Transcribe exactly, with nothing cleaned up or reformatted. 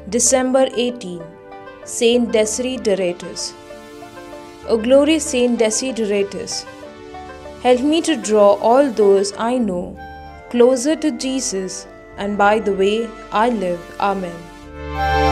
December eighteenth, Saint Desideratus. O glorious Saint Desideratus, help me to draw all those I know closer to Jesus and by the way I live. Amen.